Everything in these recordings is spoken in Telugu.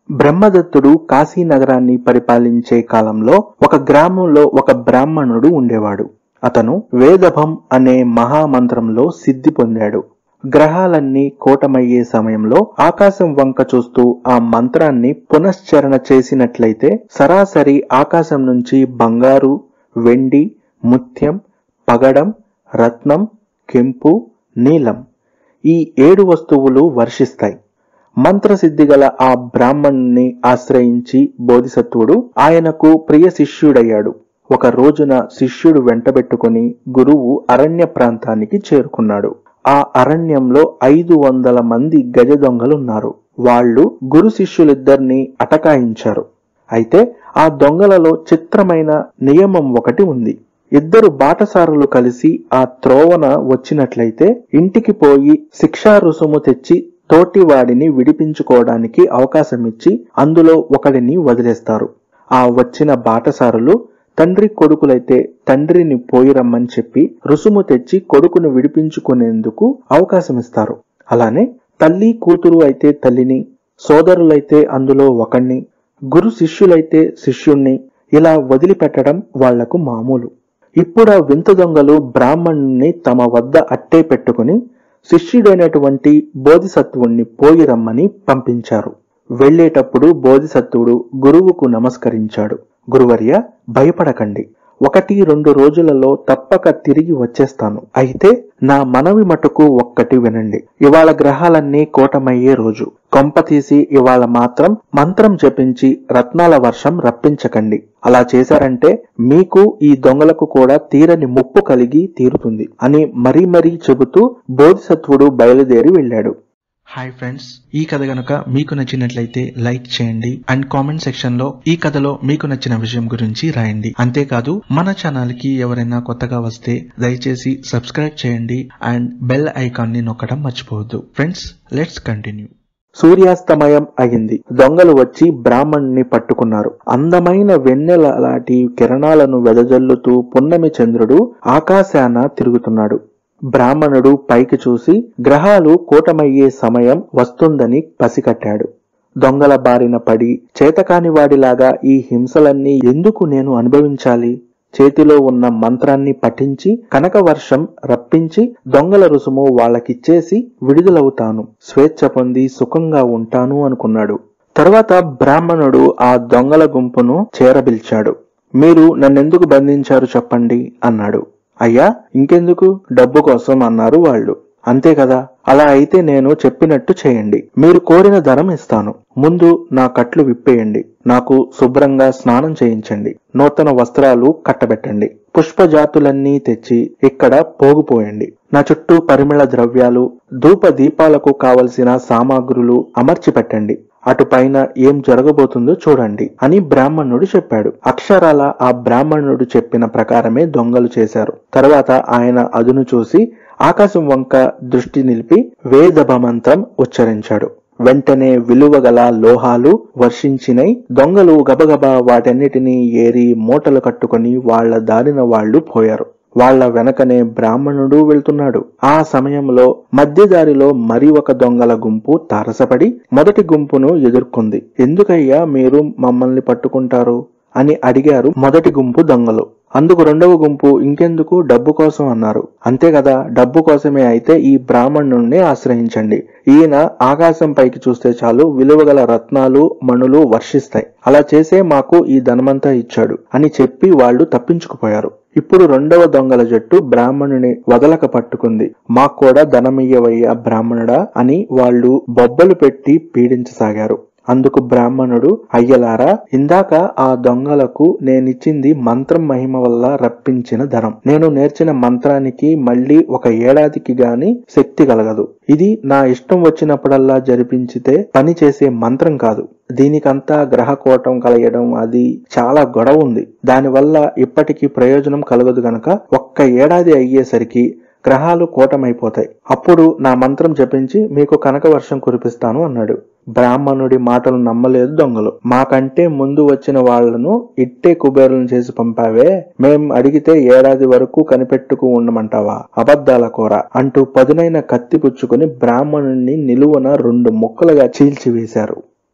బ్రహ్మదత్తుడు కాశీ నగరాన్ని పరిపాలించే కాలంలో ఒక గ్రామంలో ఒక బ్రాహ్మణుడు ఉండేవాడు. అతను వేదభం అనే మహామంత్రంలో సిద్ధి పొందాడు. గ్రహాలన్నీ కూటమయ్యే సమయంలో ఆకాశం వంక చూస్తూ ఆ మంత్రాన్ని పునశ్చరణ చేసినట్లయితే సరాసరి ఆకాశం నుంచి బంగారు, వెండి, ముత్యం, పగడం, రత్నం, కెంపు, నీలం ఈ 7 వస్తువులు వర్షిస్తాయి. మంత్రసిద్ధి గల ఆ బ్రాహ్మణుని ఆశ్రయించి బోధిసత్వుడు ఆయనకు ప్రియ శిష్యుడయ్యాడు. ఒక రోజున శిష్యుడు వెంటబెట్టుకుని గురువు అరణ్య ప్రాంతానికి చేరుకున్నాడు. ఆ అరణ్యంలో 500 మంది గజ దొంగలున్నారు. వాళ్ళు గురు శిష్యులిద్దరినీ అటకాయించారు. అయితే ఆ దొంగలలో చిత్రమైన నియమం ఒకటి ఉంది. ఇద్దరు బాటసారులు కలిసి ఆ త్రోవన వచ్చినట్లయితే ఇంటికి పోయి శిక్షా రుసుము తెచ్చి తోటివాడిని విడిపించుకోవడానికి అవకాశమిచ్చి అందులో ఒకడిని వదిలేస్తారు. ఆ వచ్చిన బాటసారులు తండ్రి కొడుకులైతే తండ్రిని పోయి రమ్మని చెప్పి రుసుము తెచ్చి కొడుకును విడిపించుకునేందుకు అవకాశమిస్తారు. అలానే తల్లి కూతురు అయితే తల్లిని, సోదరులైతే అందులో ఒకణ్ణి, గురు శిష్యులైతే శిష్యుణ్ణి ఇలా వదిలిపెట్టడం వాళ్లకు మామూలు. ఇప్పుడు ఆ వింత దొంగలు బ్రాహ్మణుణ్ణి తమ వద్ద అట్టే పెట్టుకుని శిష్యుడైనటువంటి బోధిసత్వుణ్ణి పోయి రమ్మని పంపించారు. వెళ్లేటప్పుడు బోధిసత్వుడు గురువుకు నమస్కరించాడు. గురువర్య, భయపడకండి, 1-2 రోజులలో తప్పక తిరిగి వచ్చేస్తాను. అయితే నా మనవి మటుకు ఒక్కటి వినండి. ఇవాళ గ్రహాలన్నీ కూటమయ్యే రోజు. కొంపతీసి ఇవాళ మాత్రం మంత్రం జపించి రత్నాల వర్షం రప్పించకండి. అలా చేశారంటే మీకు ఈ దొంగలకు కూడా తీరని ముప్పు కలిగి తీరుతుంది అని మరీ చెబుతూ బోధిసత్వుడు బయలుదేరి వెళ్ళాడు. హాయ్ ఫ్రెండ్స్, ఈ కథ గనుక మీకు నచ్చినట్లయితే లైక్ చేయండి అండ్ కామెంట్ సెక్షన్ లో ఈ కథలో మీకు నచ్చిన విషయం గురించి రాయండి. అంతేకాదు మన ఛానల్ కి ఎవరైనా కొత్తగా వస్తే దయచేసి సబ్స్క్రైబ్ చేయండి అండ్ బెల్ ఐకాన్ ని నొక్కడం మర్చిపోవద్దు. Friends, let's continue. సూర్యాస్తమయం అయింది. దొంగలు వచ్చి బ్రాహ్మణుని పట్టుకున్నారు. అందమైన వెన్నెల లాంటి కిరణాలను వెదజల్లుతూ పున్నమి చంద్రుడు ఆకాశాన తిరుగుతున్నాడు. బ్రాహ్మణుడు పైకి చూసి గ్రహాలు కూటమయ్యే సమయం వస్తుందని పసికట్టాడు. దొంగల బారిన పడి చేతకాని వాడిలాగా ఈ హింసలన్నీ ఎందుకు నేను అనుభవించాలి? చేతిలో ఉన్న మంత్రాన్ని పఠించి కనక వర్షం రప్పించి దొంగల రుసుము వాళ్ళకిచ్చేసి విడుదలవుతాను, స్వేచ్ఛ పొంది సుఖంగా ఉంటాను అనుకున్నాడు. తరువాత బ్రాహ్మణుడు ఆ దొంగల గుంపును చేరబిల్చాడు. మీరు నన్నెందుకు బంధించారు చెప్పండి అన్నాడు. అయ్యా, ఇంకెందుకు, డబ్బు కోసం అన్నారు వాళ్ళు. అంతే కదా, అలా అయితే నేను చెప్పినట్టు చేయండి. మీరు కోరిన ధనం ఇస్తాను. ముందు నా కట్లు విప్పేయండి, నాకు శుభ్రంగా స్నానం చేయించండి, నూతన వస్త్రాలు కట్టబెట్టండి, పుష్పజాతులన్నీ తెచ్చి ఇక్కడ పోగుపోయండి, నా చుట్టూ పరిమళ ద్రవ్యాలు, ధూప దీపాలకు కావలసిన సామాగ్రులు అమర్చి పెట్టండి, అటుపైన ఏం జరగబోతుందో చూడండి అని బ్రాహ్మణుడు చెప్పాడు. అక్షరాల ఆ బ్రాహ్మణుడు చెప్పిన ప్రకారమే దొంగలు చేశారు. తర్వాత ఆయన అదును చూసి ఆకాశం వంక దృష్టి నిలిపి వేదభమంత్రం ఉచ్చరించాడు. వెంటనే విలువగల లోహాలు వర్షించినై. దొంగలు గబగబా వాటన్నిటినీ ఏరి మూటలు కట్టుకుని వాళ్ల దారిన వాళ్లు పోయారు. వాళ్ల వెనకనే బ్రాహ్మణుడు వెళ్తున్నాడు. ఆ సమయంలో మధ్యదారిలో మరి ఒక దొంగల గుంపు తారసపడి మొదటి గుంపును ఎదుర్కొంది. ఎందుకయ్యా మీరు మమ్మల్ని పట్టుకుంటారు అని అడిగారు మొదటి గుంపు దొంగలు. అందుకు రెండవ గుంపు ఇంకెందుకు, డబ్బు కోసం అన్నారు. అంతే కదా, డబ్బు కోసమే అయితే ఈ బ్రాహ్మణుణ్ణి ఆశ్రయించండి. ఈయన ఆకాశం పైకి చూస్తే చాలు విలువగల రత్నాలు మణులు వర్షిస్తాయి. అలా చేసే మాకు ఈ ధనమంతా ఇచ్చాడు అని చెప్పి వాళ్ళు తప్పించుకుపోయారు. ఇప్పుడు రెండవ దొంగల జట్టు బ్రాహ్మణుని వదలక పట్టుకుంది. మాకు కూడా ధనమియ్యవయ్యా బ్రాహ్మణుడా అని వాళ్ళు బొబ్బలు పెట్టి పీడించసాగారు. అందుకు బ్రాహ్మణుడు, అయ్యలారా, ఇందాక ఆ దొంగలకు నేనిచ్చింది మంత్రం మహిమ వల్ల రప్పించిన ధనం. నేను నేర్చిన మంత్రానికి మళ్లీ 1 ఏడాదికి గాని శక్తి కలగదు. ఇది నా ఇష్టం వచ్చినప్పుడల్లా జరిపించితే పని చేసే మంత్రం కాదు. దీనికంతా గ్రహకోటం కలగడం అది చాలా గొడవ ఉంది. దానివల్ల ఇప్పటికీ ప్రయోజనం కలగదు గనక 1 ఏడాది అయ్యేసరికి గ్రహాలు కూటమైపోతాయి. అప్పుడు నా మంత్రం జపించి మీకు కనక వర్షం కురిపిస్తాను అన్నాడు. బ్రాహ్మణుడి మాటలు నమ్మలేదు దొంగలు. మాకంటే ముందు వచ్చిన వాళ్లను ఇట్టే కుబేరులను చేసి పంపావే, మేం అడిగితే ఏడాది వరకు కనిపెట్టుకు ఉండమంటావా, అబద్ధాల కూర అంటూ పదునైన కత్తి పుచ్చుకుని బ్రాహ్మణుణ్ణి నిలువున 2 ముక్కలుగా చీల్చివేశారు.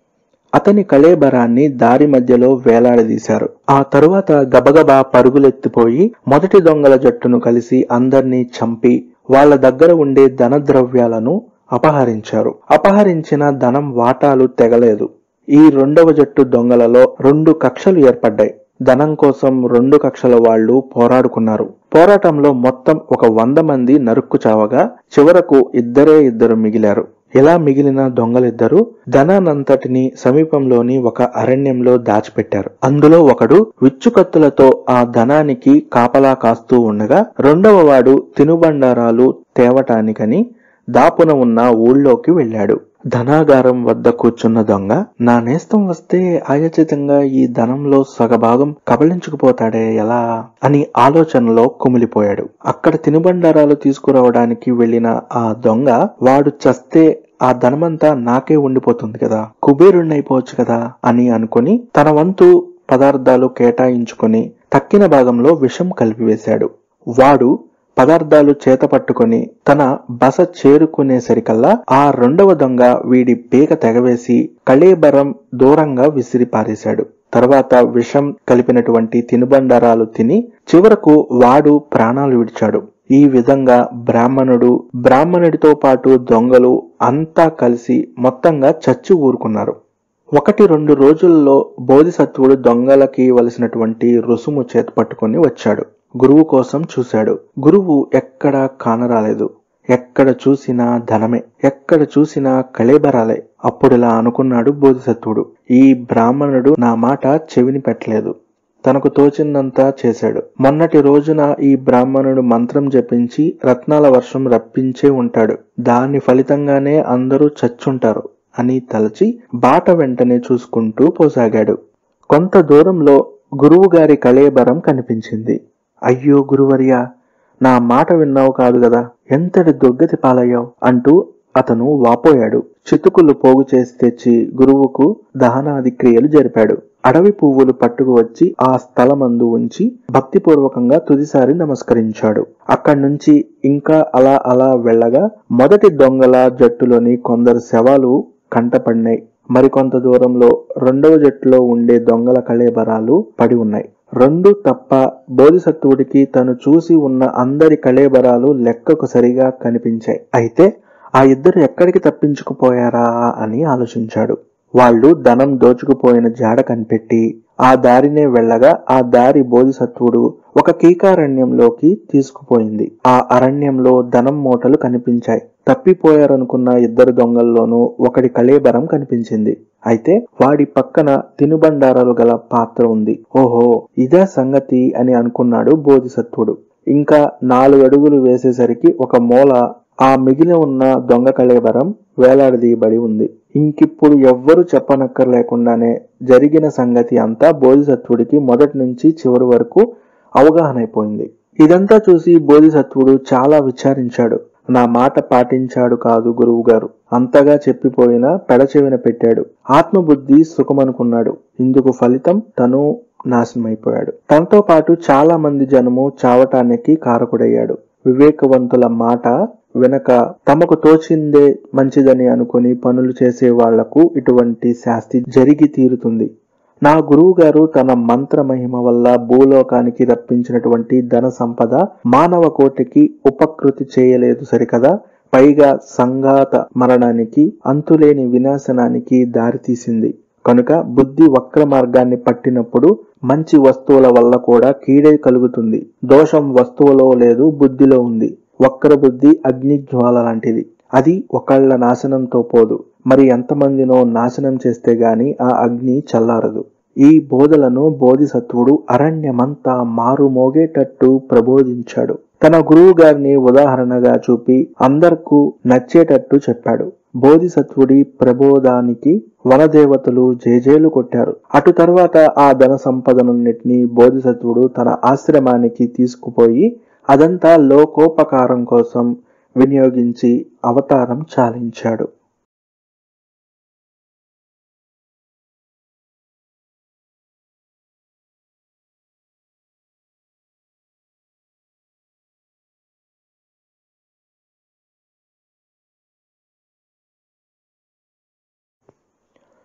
అతని కళేబరాన్ని దారి మధ్యలో వేలాడదీశారు. ఆ తరువాత గబగబా పరుగులెత్తిపోయి మొదటి దొంగల జట్టును కలిసి అందర్నీ చంపి వాళ్ళ దగ్గర ఉండే ధన ద్రవ్యాలను అపహరించారు. అపహరించిన ధనం వాటాలు తెగలేదు. ఈ రెండవ జట్టు దొంగలలో 2 కక్షలు ఏర్పడ్డాయి. ధనం కోసం 2 కక్షల వాళ్ళు పోరాడుకున్నారు. పోరాటంలో మొత్తం ఒక 100 మంది నరుక్కు చావగా చివరకు ఇద్దరు మిగిలారు. ఇలా మిగిలిన దొంగలిద్దరూ ధనానంతటిని సమీపంలోని ఒక అరణ్యంలో దాచిపెట్టారు. అందులో ఒకడు విచ్చుకత్తులతో ఆ ధనానికి కాపలా కాస్తూ ఉండగా, రెండవ వాడు తినుబండారాలు తేవటానికని దాపున ఉన్న ఊళ్ళోకి వెళ్ళాడు. ధనాగారం వద్ద కూర్చున్న దొంగ, నా నేస్తం వస్తే ఆయాచితంగా ఈ ధనంలో సగభాగం కబళించుకుపోతాడే ఎలా అని ఆలోచనలో కుమిలిపోయాడు. అక్కడ తినుబండారాలు తీసుకురావడానికి వెళ్లిన ఆ దొంగ, వాడు చస్తే ఆ ధనమంతా నాకే ఉండిపోతుంది కదా, కుబేరుణ్ణైపోవచ్చు కదా అని అనుకుని తన వంతు పదార్థాలు కేటాయించుకుని తక్కిన భాగంలో విషం కలిపివేశాడు. వాడు పదార్థాలు చేత పట్టుకుని తన బస చేరుకునేసరికల్లా ఆ రెండవ దొంగ వీడి పీక తెగవేసి కళేబరం దూరంగా విసిరి పారేశాడు. తర్వాత విషం కలిపినటువంటి తినుబండారాలు తిని చివరకు వాడు ప్రాణాలు విడిచాడు. ఈ విధంగా బ్రాహ్మణుడితో పాటు దొంగలు అంతా కలిసి మొత్తంగా చచ్చి ఊరుకున్నారు. 1-2 రోజుల్లో బోధిసత్వుడు దొంగలకి వలసినటువంటి రుసుము చేత పట్టుకుని వచ్చాడు. గురువు కోసం చూశాడు. గురువు ఎక్కడా కానరాలేదు. ఎక్కడ చూసినా ధనమే, ఎక్కడ చూసినా కళేబరాలే. అప్పుడిలా అనుకున్నాడు బోధిసత్వుడు, ఈ బ్రాహ్మణుడు నా మాట చెవిని పెట్టలేదు. తనకు తోచిందంతా చేశాడు. మొన్నటి రోజున ఈ బ్రాహ్మణుడు మంత్రం జపించి రత్నాల వర్షం రప్పించే ఉంటాడు. దాని ఫలితంగానే అందరూ చచ్చుంటారు అని తలచి బాట వెంటనే చూసుకుంటూ పోసాగాడు. కొంత దూరంలో గురువుగారి కళేబరం కనిపించింది. అయ్యో గురువర్యా, నా మాట విన్నావు కాదు గదా, ఎంతటి దుర్గతి పాలయ్యావు అంటూ అతను వాపోయాడు. చితుకులు పోగు చేసి తెచ్చి గురువుకు దహనాది క్రియలు జరిపాడు. అడవి పువ్వులు పట్టుకు వచ్చి ఆ స్థలమందు ఉంచి భక్తిపూర్వకంగా తుదిసారి నమస్కరించాడు. అక్కడి నుంచి ఇంకా అలా వెళ్ళగా మొదటి దొంగల జట్టులోని కొందరు శవాలు కంటపడినాయి. మరికొంత దూరంలో రెండవ జట్టులో ఉండే దొంగల కళేబరాలు పడి ఉన్నాయి. 2 తప్ప బోధిసత్వుడికి తను చూసి ఉన్న అందరి కళేబరాలు లెక్కకు సరిగా కనిపించాయి. అయితే ఆ ఇద్దరు ఎక్కడికి తప్పించుకుపోయారా అని ఆలోచించాడు. వాళ్ళు ధనం దోచుకుపోయిన జాడ కనిపెట్టి ఆ దారినే వెళ్ళగా ఆ దారి బోధిసత్వుడు ఒక కీకారణ్యంలోకి తీసుకుపోయింది. ఆ అరణ్యంలో ధనం మూటలు కనిపించాయి. తప్పిపోయారనుకున్న 2 దొంగల్లోనూ ఒకడి కళేబరం కనిపించింది. అయితే వాడి పక్కన తినుబండారాలు గల పాత్ర ఉంది. ఓహో, ఇదే సంగతి అని అనుకున్నాడు బోధిసత్వుడు. ఇంకా 4 అడుగులు వేసేసరికి ఒక మూల ఆ మిగిలి ఉన్న దొంగ కళేబరం వేలాడదీయబడి ఉంది. ఇంకిప్పుడు ఎవ్వరూ చెప్పనక్కర్లేకుండానే జరిగిన సంగతి అంతా బోధిసత్వుడికి మొదటి నుంచి చివరి వరకు అవగాహనైపోయింది. ఇదంతా చూసి బోధిసత్వుడు చాలా విచారించాడు. నా మాట పాటించాడు కాదు గురువు గారు, అంతగా చెప్పిపోయినా పెడచెవిన పెట్టాడు. ఆత్మబుద్ధి సుఖమనుకున్నాడు. ఇందుకు ఫలితం తను నాశనమైపోయాడు. తనతో పాటు చాలా మంది జనము చావటానికి కారకుడయ్యాడు. వివేకవంతుల మాట వెనక తమకు తోచిందే మంచిదని అనుకుని పనులు చేసే వాళ్లకు ఇటువంటి శాస్తి జరిగి తీరుతుంది. నా గురువు గారు తన మంత్ర మహిమ వల్ల భూలోకానికి రప్పించినటువంటి ధన సంపద మానవ కోటికి ఉపకృతి చేయలేదు సరికదా, పైగా సంఘాత మరణానికి, అంతులేని వినాశనానికి దారితీసింది. కనుక బుద్ధి వక్ర మార్గాన్ని పట్టినప్పుడు మంచి వస్తువుల వల్ల కూడా కీడే కలుగుతుంది. దోషం వస్తువులో లేదు, బుద్ధిలో ఉంది. వక్ర బుద్ధి అగ్నిజ్వాల లాంటిది. అది ఒకళ్ళ నాశనంతో పోదు, మరి ఎంతమందినో నాశనం చేస్తే గాని ఆ అగ్ని చల్లారదు. ఈ బోధలను బోధిసత్వుడు అరణ్యమంతా మారుమోగేటట్టు ప్రబోధించాడు. తన గురువు గారిని ఉదాహరణగా చూపి అందరికీ నచ్చేటట్టు చెప్పాడు. బోధిసత్వుడి ప్రబోధానికి వనదేవతలు జేజేలు కొట్టారు. అటు తర్వాత ఆ ధన సంపదనన్నిటినీ బోధిసత్వుడు తన ఆశ్రమానికి తీసుకుపోయి అదంతా లోకోపకారం కోసం వినియోగించి అవతారం చాలించాడు.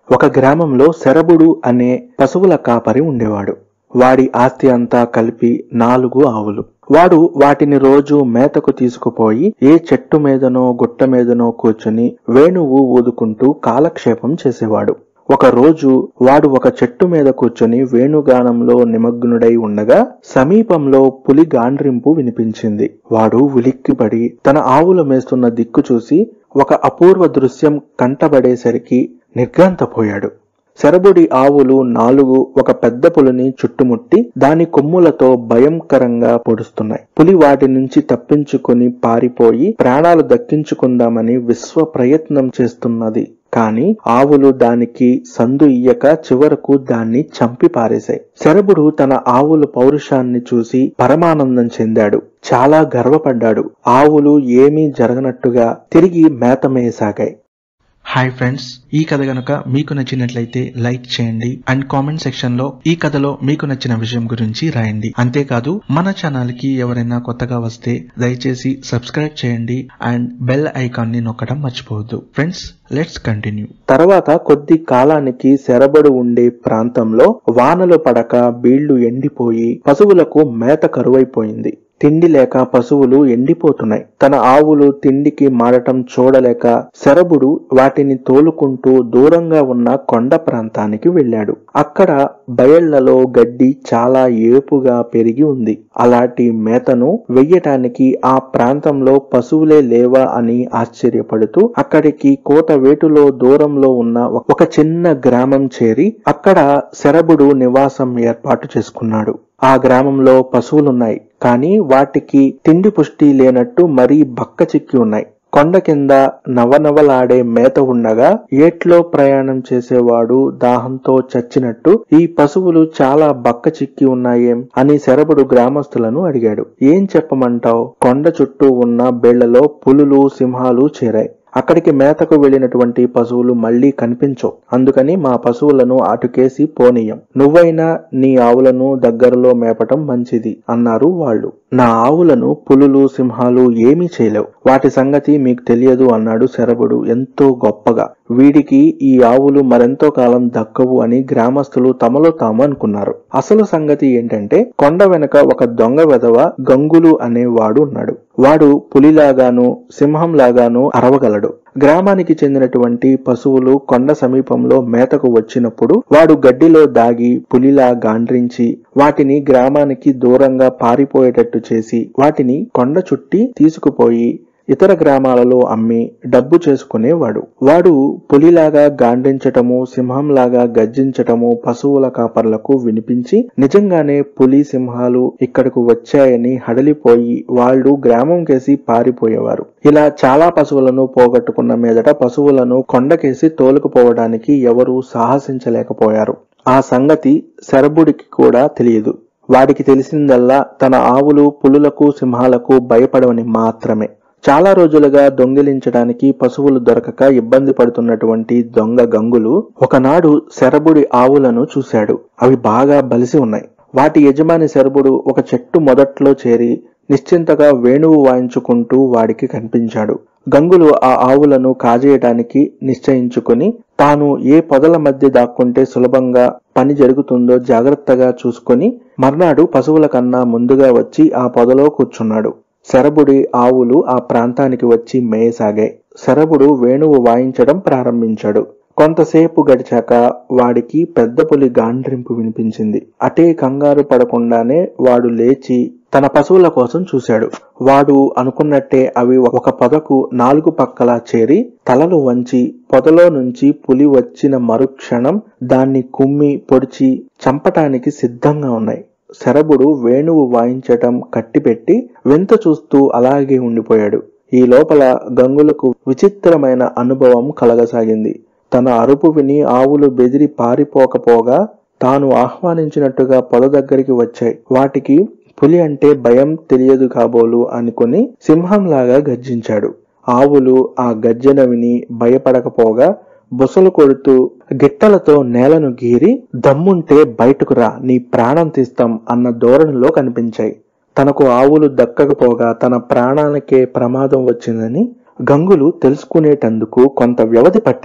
ఒక గ్రామంలో శరభుడు అనే పశువుల కాపరి ఉండేవాడు. వాడి ఆస్తి అంతా కలిపి 4 ఆవులు. వాడు వాటిని రోజు మేతకు తీసుకుపోయి ఏ చెట్టు మీదనో గుట్ట మీదనో కూర్చుని వేణువు ఊదుకుంటూ కాలక్షేపం చేసేవాడు. ఒక రోజు వాడు ఒక చెట్టు మీద కూర్చొని వేణుగానంలో నిమగ్నుడై ఉండగా సమీపంలో పులి గాండ్రింపు వినిపించింది. వాడు ఉలిక్కిపడి తన ఆవులు మేస్తున్న దిక్కు చూసి ఒక అపూర్వ దృశ్యం కంటబడేసరికి నిర్ఘాంతపోయాడు. శరభుడి ఆవులు 4 ఒక పెద్ద పులిని చుట్టుముట్టి దాని కొమ్ములతో భయంకరంగా పొడుస్తున్నాయి. పులి వాటి నుంచి తప్పించుకుని పారిపోయి ప్రాణాలు దక్కించుకుందామని విశ్వ ప్రయత్నం చేస్తున్నది. కాని ఆవులు దానికి సందు ఇయ్యక చివరకు దాన్ని చంపి పారేశాయి. శరభుడు తన ఆవుల పౌరుషాన్ని చూసి పరమానందం చెందాడు. చాలా గర్వపడ్డాడు. ఆవులు ఏమీ జరగనట్టుగా తిరిగి మేతమేయసాగాయి. హాయ్ ఫ్రెండ్స్, ఈ కథ గనుక మీకు నచ్చినట్లయితే లైక్ చేయండి అండ్ కామెంట్ సెక్షన్ లో ఈ కథలో మీకు నచ్చిన విషయం గురించి రాయండి. అంతేకాదు మన ఛానల్ కి ఎవరైనా కొత్తగా వస్తే దయచేసి సబ్స్క్రైబ్ చేయండి అండ్ బెల్ ఐకాన్ ని నొక్కడం మర్చిపోవద్దు. Friends, let's continue. తర్వాత కొద్ది కాలానికి శరభుడు ఉండే ప్రాంతంలో వానలు పడక బీళ్లు ఎండిపోయి పశువులకు మేత కరువైపోయింది. తిండి లేక పశువులు ఎండిపోతున్నాయి. తన ఆవులు తిండికి మారటం చూడలేక శరభుడు వాటిని తోలుకుంటూ దూరంగా ఉన్న కొండ ప్రాంతానికి వెళ్ళాడు. అక్కడ బయళ్లలో గడ్డి చాలా ఏపుగా పెరిగి ఉంది. అలాంటి మేతను వెయ్యటానికి ఆ ప్రాంతంలో పశువులే లేవా అని ఆశ్చర్యపడుతూ అక్కడికి కోటవేటులో దూరంలో ఉన్న ఒక చిన్న గ్రామం చేరి అక్కడ శరభుడు నివాసం ఏర్పాటు చేసుకున్నాడు. ఆ గ్రామంలో పశువులున్నాయి, కానీ వాటికి తిండి పుష్టి లేనట్టు మరీ బక్క చిక్కి ఉన్నాయి. కొండ కింద నవనవలాడే మేత ఉండగా ఏట్లో ప్రయాణం చేసేవాడు దాహంతో చచ్చినట్టు ఈ పశువులు చాలా బక్క చిక్కి ఉన్నాయేం అని శరభుడు గ్రామస్తులను అడిగాడు. ఏం చెప్పమంటావ్? కొండ చుట్టూ ఉన్న బేళ్లలో పులులు, సింహాలు చేరాయి. అక్కడికి మేతకు వెళ్లినటువంటి పశువులు మళ్లీ కనిపించవు. అందుకని మా పశువులను అటుకేసి పోనీయం. నువ్వైనా నీ ఆవులను దగ్గరలో మేపటం మంచిది అన్నారు వాళ్ళు. నా ఆవులను పులులు, సింహాలు ఏమీ చేయలేవు. వాటి సంగతి మీకు తెలియదు అన్నాడు శరభుడు ఎంతో గొప్పగా. వీడికి ఈ ఆవులు మరెంతో కాలం దక్కవు అని గ్రామస్తులు తమలో తాము అనుకున్నారు. అసలు సంగతి ఏంటంటే కొండ వెనక ఒక దొంగ వెధవ గంగులు అనేవాడు ఉన్నాడు. వాడు పులిలాగాను సింహంలాగాను అరవగలడు. గ్రామానికి చెందినటువంటి పశువులు కొండ సమీపంలో మేతకు వచ్చినప్పుడు వాడు గడ్డిలో దాగి పులిలా గాండ్రించి వాటిని గ్రామానికి దూరంగా పారిపోయేటట్టు చేసి వాటిని కొండ చుట్టి తీసుకుపోయి ఇతర గ్రామాలలో అమ్మి డబ్బు చేసుకునేవాడు. వాడు పులిలాగా గాండ్రించటము, సింహంలాగా గర్జించటము పశువుల కాపర్లకు వినిపించి నిజంగానే పులి, సింహాలు ఇక్కడకు వచ్చాయని హడలిపోయి వాళ్ళు గ్రామం కేసి పారిపోయేవారు. ఇలా చాలా పశువులను పోగొట్టుకున్న మీదట పశువులను కొండకేసి తోలుకుపోవడానికి ఎవరూ సాహసించలేకపోయారు. ఆ సంగతి శరభుడికి కూడా తెలియదు. వాడికి తెలిసిందల్లా తన ఆవులు పులులకు, సింహాలకు భయపడవని మాత్రమే. చాలా రోజులుగా దొంగిలించడానికి పశువులు దొరకక ఇబ్బంది పడుతున్నటువంటి దొంగ గంగులు ఒకనాడు శరభుడి ఆవులను చూశాడు. అవి బాగా బలిసి ఉన్నాయి. వాటి యజమాని శరభుడు ఒక చెట్టు మొదట్లో చేరి నిశ్చింతగా వేణువు వాయించుకుంటూ వాడికి కనిపించాడు. గంగులు ఆ ఆవులను కాజేయడానికి నిశ్చయించుకుని తాను ఏ పొదల మధ్య దాక్కుంటే సులభంగా పని జరుగుతుందో జాగ్రత్తగా చూసుకుని మర్నాడు పశువుల కన్నా ముందుగా వచ్చి ఆ పొదలో కూర్చున్నాడు. శరభుడి ఆవులు ఆ ప్రాంతానికి వచ్చి మేయసాగాయి. శరభుడు వేణువు వాయించడం ప్రారంభించాడు. కొంతసేపు గడిచాక వాడికి పెద్ద పులి గాండ్రింపు వినిపించింది. అటే కంగారు పడకుండానే వాడు లేచి తన పశువుల కోసం చూశాడు. వాడు అనుకున్నట్టే అవి ఒక పొదకు 4 పక్కలా చేరి తలలు వంచి పొదలో నుంచి పులి వచ్చిన మరుక్షణం దాన్ని కుమ్మి పొడిచి చంపటానికి సిద్ధంగా ఉన్నాయి. శరభుడు వేణువు వాయించటం కట్టిపెట్టి వింత చూస్తూ అలాగే ఉండిపోయాడు. ఈ లోపల గంగులకు విచిత్రమైన అనుభవం కలగసాగింది. తన అరుపు విని ఆవులు బెదిరి పారిపోకపోగా తాను ఆహ్వానించినట్టుగా పొద దగ్గరికి వచ్చాయి. వాటికి పులి అంటే భయం తెలియదు కాబోలు అనుకుని సింహంలాగా గర్జించాడు. ఆవులు ఆ గర్జన విని భయపడకపోగా బుసలు కొడుతూ గిట్టలతో నేలను గీరి దమ్ముంటే బయటకు రా, నీ ప్రాణం తీస్తాం అన్న ధోరణిలో కనిపించాయి. తనకు ఆవులు దక్కకపోగా తన ప్రాణానికే ప్రమాదం వచ్చిందని గంగులు తెలుసుకునేటందుకు కొంత వ్యవధి పట్టింది.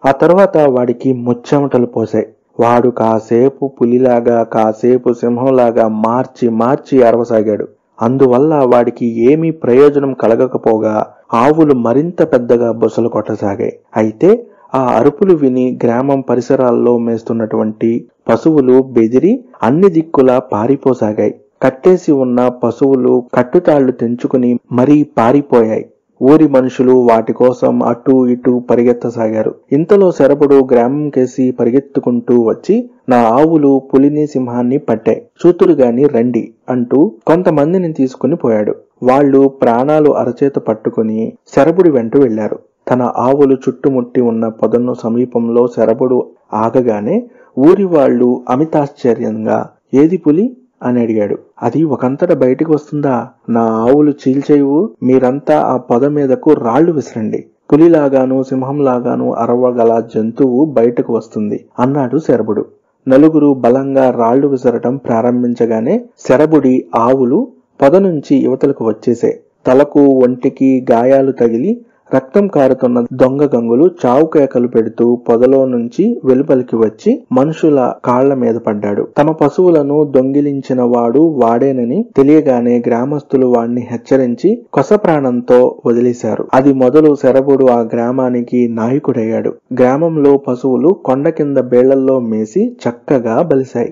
ఆ తర్వాత వాడికి ముచ్చెమటలు పోసాయి. వాడు కాసేపు పులిలాగా కాసేపు సింహంలాగా మార్చి అరవసాగాడు. అందువల్ల వాడికి ఏమీ ప్రయోజనం కలగకపోగా ఆవులు మరింత పెద్దగా బుసలు కొట్టసాగాయి. అయితే ఆ అరుపులు విని గ్రామం పరిసరాల్లో మేస్తున్నటువంటి పశువులు బెదిరి అన్ని దిక్కులా పారిపోసాగాయి. కట్టేసి ఉన్న పశువులు కట్టుతాళ్లు తెంచుకుని మరీ పారిపోయాయి. ఊరి మనుషులు వాటి కోసం అటూ ఇటూ పరిగెత్తసాగారు. ఇంతలో శరభుడు గ్రామం కేసి పరిగెత్తుకుంటూ వచ్చి, నా ఆవులు పులిని సింహాన్ని పట్టాయి, చూతురుగాని రండి అంటూ కొంతమందిని తీసుకుని పోయాడు. వాళ్ళు ప్రాణాలు అరచేత పట్టుకుని శరభుడి వెంట వెళ్లారు. తన ఆవులు చుట్టుముట్టి ఉన్న పొదను సమీపంలో శరభుడు ఆగగానే ఊరి వాళ్ళు అమితాశ్చర్యంగా, ఏది పులి అని అడిగాడు. అది ఒకంతట బయటికి వస్తుందా? నా ఆవులు చీల్చేవు, మీరంతా ఆ పొద మీదకు రాళ్లు విసరండి, పులిలాగాను సింహంలాగాను అరవగల జంతువు బయటకు వస్తుంది అన్నాడు శరభుడు. నలుగురు బలంగా రాళ్లు విసరటం ప్రారంభించగానే శరభుడి ఆవులు పొద నుంచి యువతలకు వచ్చేసే. తలకు ఒంటికి గాయాలు తగిలి రక్తం కారుతున్న దొంగ గంగులు చావు కేకలు పెడుతూ పొదలో నుంచి వెలుపలికి వచ్చి మనుషుల కాళ్ల మీద పడ్డాడు. తమ పశువులను దొంగిలించిన వాడు వాడేనని తెలియగానే గ్రామస్తులు వాడిని హెచ్చరించి కొస ప్రాణంతో వదిలేశారు. అది మొదలు శరభుడు ఆ గ్రామానికి నాయకుడయ్యాడు. గ్రామంలో పశువులు కొండ కింద బేళ్లల్లో మేసి చక్కగా బలిశాయి.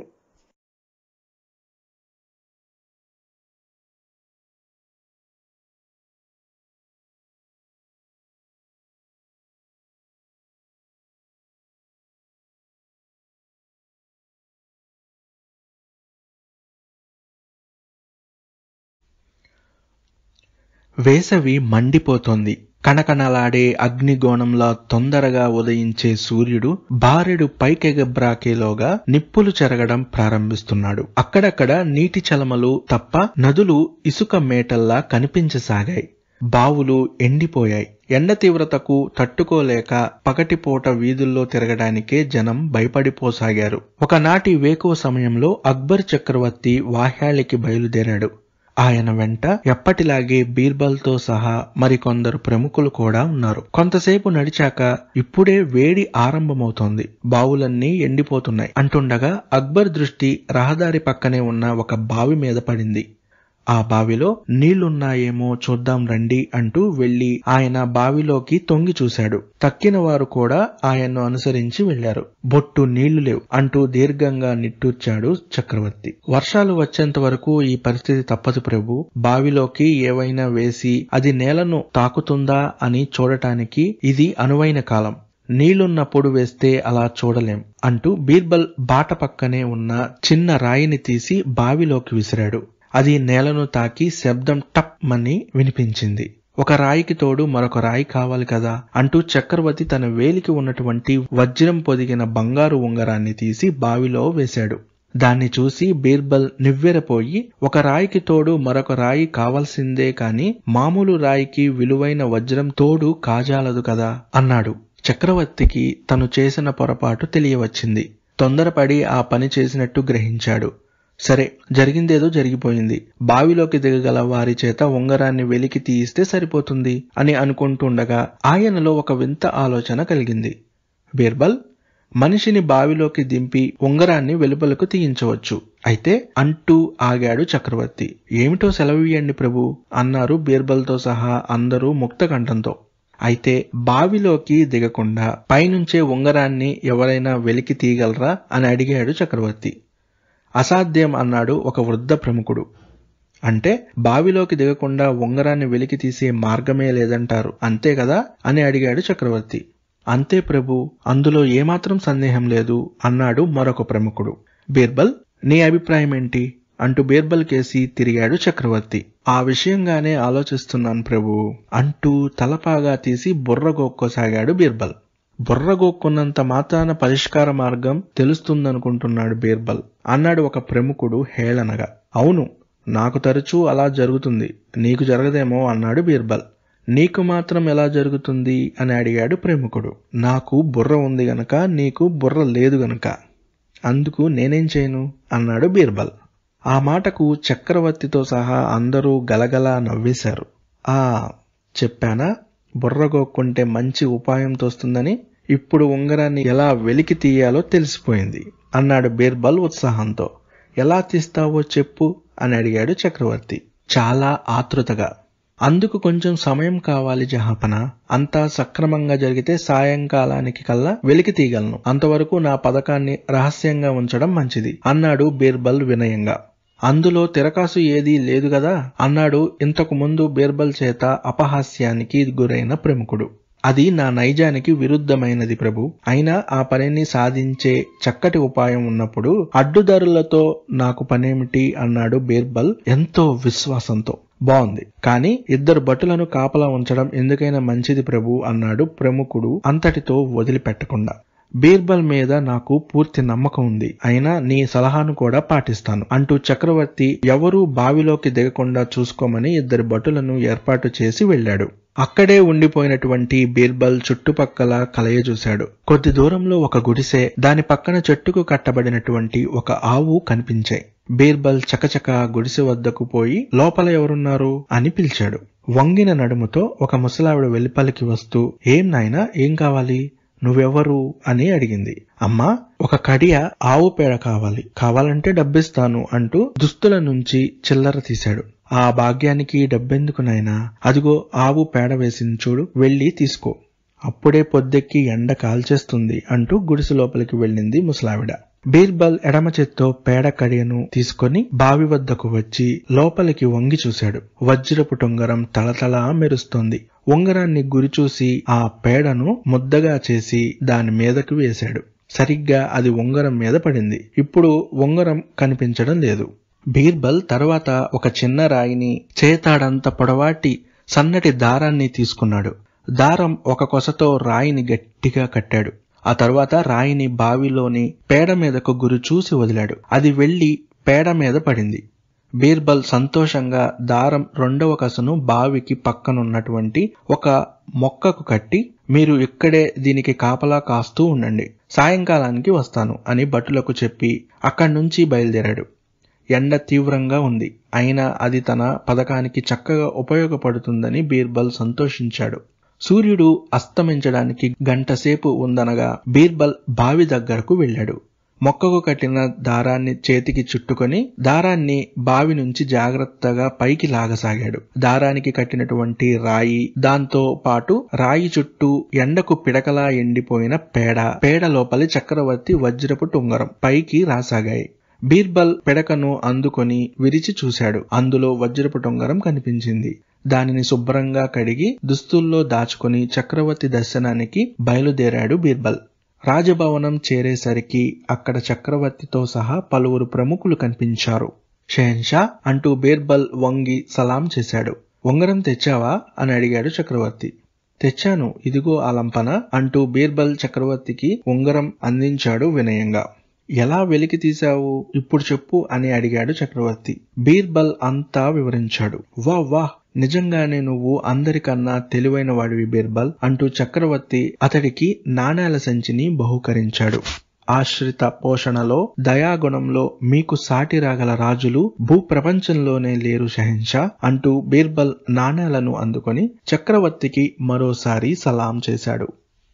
వేసవి మండిపోతోంది. కణకణలాడే అగ్నిగోణంలా తొందరగా ఉదయించే సూర్యుడు బారెడు పైకెగబ్రాకేలోగా నిప్పులు చెరగడం ప్రారంభిస్తున్నాడు. అక్కడక్కడ నీటి చలమలు తప్ప నదులు ఇసుక మేటల్లా కనిపించసాగాయి. బావులు ఎండిపోయాయి. ఎండ తీవ్రతకు తట్టుకోలేక పగటిపూట వీధుల్లో తిరగడానికే జనం భయపడిపోసాగారు. ఒకనాటి వేకువ సమయంలో అక్బర్ చక్రవర్తి వాహ్యాళికి బయలుదేరాడు. ఆయన వెంట ఎప్పటిలాగే బీర్బల్తో సహా మరికొందరు ప్రముఖులు కూడా ఉన్నారు. కొంతసేపు నడిచాక ఇప్పుడే వేడి ఆరంభమవుతోంది, బావులన్నీ ఎండిపోతున్నాయి అంటుండగా అక్బర్ దృష్టి రహదారి పక్కనే ఉన్న ఒక బావి మీద పడింది. ఆ బావిలో నీళ్లున్నాయేమో చూద్దాం రండి అంటూ వెళ్లి ఆయన బావిలోకి తొంగి చూశాడు. తక్కిన వారు కూడా ఆయన్ను అనుసరించి వెళ్లారు. బొట్టు నీళ్లు లేవు అంటూ దీర్ఘంగా నిట్టూర్చాడు చక్రవర్తి. వర్షాలు వచ్చేంత వరకు ఈ పరిస్థితి తప్పదు ప్రభు. బావిలోకి ఏవైనా వేసి అది నేలను తాకుతుందా అని చూడటానికి ఇది అనువైన కాలం. నీళ్లున్నప్పుడు వేస్తే అలా చూడలేం అంటూ బీర్బల్ బాట పక్కనే ఉన్న చిన్న రాయిని తీసి బావిలోకి విసిరాడు. అది నేలను తాకి శబ్దం టప్ మని వినిపించింది. ఒక రాయికి తోడు మరొక రాయి కావాలి కదా అంటూ చక్రవర్తి తన వేలికి ఉన్నటువంటి వజ్రం పొదిగిన బంగారు ఉంగరాన్ని తీసి బావిలో వేశాడు. దాన్ని చూసి బీర్బల్ నివ్వెరపోయి, ఒక రాయికి తోడు మరొక రాయి కావాల్సిందే కాని మామూలు రాయికి విలువైన వజ్రం తోడు కాజాలదు కదా అన్నాడు. చక్రవర్తికి తను చేసిన పొరపాటు తెలియవచ్చింది. తొందరపడి ఆ పని చేసినట్టు గ్రహించాడు. సరే, జరిగిందేదో జరిగిపోయింది. బావిలోకి దిగగల వారి చేత ఉంగరాన్ని వెలికి తీయిస్తే సరిపోతుంది అని అనుకుంటుండగా ఆయనలో ఒక వింత ఆలోచన కలిగింది. బీర్బల్, మనిషిని బావిలోకి దింపి ఉంగరాన్ని వెలుపలకు తీయించవచ్చు అయితే అంటూ ఆగాడు చక్రవర్తి. ఏమిటో సెలవియ్యండి ప్రభు అన్నారు బీర్బల్తో సహా అందరూ ముక్త కంఠంతో. అయితే బావిలోకి దిగకుండా పైనుంచే ఉంగరాన్ని ఎవరైనా వెలికి తీయగలరా అని అడిగాడు చక్రవర్తి. అసాధ్యం అన్నాడు ఒక వృద్ధ ప్రముఖుడు. అంటే బావిలోకి దిగకుండా ఉంగరాన్ని వెలికి తీసే మార్గమే లేదంటారు అంతే కదా అని అడిగాడు చక్రవర్తి. అంతే ప్రభు, అందులో ఏమాత్రం సందేహం లేదు అన్నాడు మరొక ప్రముఖుడు. బీర్బల్, నీ అభిప్రాయం ఏంటి అంటూ బీర్బల్ కేసి తిరిగాడు చక్రవర్తి. ఆ విషయంగానే ఆలోచిస్తున్నాను ప్రభు అంటూ తలపాగా తీసి బుర్రగోక్కోసాగాడు బీర్బల్. బుర్రగోక్కున్నంత మాత్రాన పరిష్కార మార్గం తెలుస్తుందనుకుంటున్నాడు బీర్బల్ అన్నాడు ఒక ప్రముఖుడు హేళనగా. అవును, నాకు తరచూ అలా జరుగుతుంది, నీకు జరగదేమో అన్నాడు బీర్బల్. నీకు మాత్రం ఎలా జరుగుతుంది అని అడిగాడు ప్రముఖుడు. నాకు బుర్ర ఉంది గనక, నీకు బుర్ర లేదు గనక, అందుకు నేనేం చేయను అన్నాడు బీర్బల్. ఆ మాటకు చక్రవర్తితో సహా అందరూ గలగలా నవ్వేశారు. చెప్పానా బుర్రగోక్కుంటే మంచి ఉపాయం తోస్తుందని ఇప్పుడు ఉంగరాన్ని ఎలా వెలికి తీయాలో తెలిసిపోయింది అన్నాడు బీర్బల్ ఉత్సాహంతో. ఎలా తీస్తావో చెప్పు అని అడిగాడు చక్రవర్తి చాలా ఆతృతగా. అందుకు కొంచెం సమయం కావాలి జహాపన. అంతా సక్రమంగా జరిగితే సాయంకాలానికి కల్లా వెలికి తీయగలను. అంతవరకు నా పథకాన్ని రహస్యంగా ఉంచడం మంచిది అన్నాడు బీర్బల్ వినయంగా. అందులో తిరకాసు ఏదీ లేదు గదా అన్నాడు ఇంతకు ముందు బీర్బల్ చేత అపహాస్యానికి గురైన ప్రముఖుడు. అది నా నైజానికి విరుద్ధమైనది ప్రభు. అయినా ఆ పనిని సాధించే చక్కటి ఉపాయం ఉన్నప్పుడు అడ్డుదారులతో నాకు పనేమిటి అన్నాడు బీర్బల్ ఎంతో విశ్వాసంతో. బాగుంది, కానీ 2 భటులను కాపలా ఉంచడం ఎందుకైనా మంచిది ప్రభు అన్నాడు ప్రముఖుడు అంతటితో వదిలిపెట్టకుండా. బీర్బల్ మీద నాకు పూర్తి నమ్మకం ఉంది, అయినా నీ సలహాను కూడా పాటిస్తాను అంటూ చక్రవర్తి ఎవరూ బావిలోకి దిగకుండా చూసుకోమని 2 భటులను ఏర్పాటు చేసి వెళ్లాడు. అక్కడే ఉండిపోయినటువంటి బీర్బల్ చుట్టుపక్కల కలయజూశాడు. కొద్ది దూరంలో ఒక గుడిసె, దాని పక్కన చెట్టుకు కట్టబడినటువంటి ఒక ఆవు కనిపించాయి. బీర్బల్ చకచక గుడిసె వద్దకు పోయి లోపల ఎవరున్నారు అని పిలిచాడు. వంగిన నడుముతో ఒక ముసలావిడ వెలుపలికి వస్తూ, ఏం నాయనా, ఏం కావాలి, నువ్వెవరు అని అడిగింది. అమ్మా, ఒక కడియ ఆవు పేడ కావాలంటే డబ్బిస్తాను అంటూ దుస్తుల నుంచి చిల్లర తీశాడు. ఆ భాగ్యానికి డబ్బెందుకు నాయనా, అదిగో ఆవు పేడ వేసింది చూడు, వెళ్ళి తీసుకో, అప్పుడే పొద్దెక్కి ఎండ కాల్చేస్తుంది అంటూ గుడిసె లోపలికి వెళ్ళింది ముసలావిడ. బీర్బల్ ఎడమ చేత్తో పేడ కడియను తీసుకొని బావి వద్దకు వచ్చి లోపలికి వంగి చూశాడు. వజ్రపు టొంగరం తళతళా మెరుస్తోంది. ఉంగరాన్ని గురిచూసి ఆ పేడను ముద్దగా చేసి దాని మీదకు వేశాడు. సరిగ్గా అది ఉంగరం మీద పడింది. ఇప్పుడు ఉంగరం కనిపించడం లేదు. బీర్బల్ తర్వాత ఒక చిన్న రాయిని, చేతాడంత పొడవాటి సన్నటి దారాన్ని తీసుకున్నాడు. దారం ఒక కొసతో రాయిని గట్టిగా కట్టాడు. ఆ తర్వాత రాయిని బావిలోని పేడ మీదకు గురి చూసి వదిలాడు. అది వెళ్లి పేడ మీద పడింది. బీర్బల్ సంతోషంగా దారం 2వ కసను బావికి పక్కనున్నటువంటి ఒక మొక్కకు కట్టి, మీరు ఇక్కడే దీనికి కాపలా కాస్తూ ఉండండి, సాయంకాలానికి వస్తాను అని భటులకు చెప్పి అక్కడి నుంచి బయలుదేరాడు. ఎండ తీవ్రంగా ఉంది, అయినా అది తన పథకానికి చక్కగా ఉపయోగపడుతుందని బీర్బల్ సంతోషించాడు. సూర్యుడు అస్తమించడానికి గంటసేపు ఉందనగా బీర్బల్ బావి దగ్గరకు వెళ్ళాడు. మొక్కకు కట్టిన దారాన్ని చేతికి చుట్టుకొని దారాన్ని బావి నుంచి జాగ్రత్తగా పైకి లాగసాగాడు. దారానికి కట్టినటువంటి రాయి, దాంతో పాటు రాయి చుట్టూ ఎండకు పిడకలా ఎండిపోయిన పేడ లోపలి చక్రవర్తి వజ్రపు టొంగరం పైకి రాసాగాయి. బీర్బల్ పిడకను అందుకొని విరిచి చూశాడు. అందులో వజ్రపు టొంగరం కనిపించింది. దానిని శుభ్రంగా కడిగి దుస్తుల్లో దాచుకుని చక్రవర్తి దర్శనానికి బయలుదేరాడు బీర్బల్. రాజభవనం చేరేసరికి అక్కడ చక్రవర్తితో సహా పలువురు ప్రముఖులు కనిపించారు. షెహన్షా అంటూ బీర్బల్ వంగి సలాం చేశాడు. ఉంగరం తెచ్చావా అని అడిగాడు చక్రవర్తి. తెచ్చాను, ఇదిగో ఆ లంపన అంటూ బీర్బల్ చక్రవర్తికి ఉంగరం అందించాడు వినయంగా. ఎలా వెలికి తీశావు, ఇప్పుడు చెప్పు అని అడిగాడు చక్రవర్తి. బీర్బల్ అంతా వివరించాడు. వాహ్, నిజంగానే నువ్వు అందరికన్నా తెలివైన వాడివి బీర్బల్ అంటూ చక్రవర్తి అతడికి నాణేల సంచిని బహూకరించాడు. ఆశ్రిత పోషణలో, దయాగుణంలో మీకు సాటి రాగల రాజులు భూప్రపంచంలోనే లేరు షెహన్షా అంటూ బీర్బల్ నాణేలను అందుకొని చక్రవర్తికి మరోసారి సలాం చేశాడు.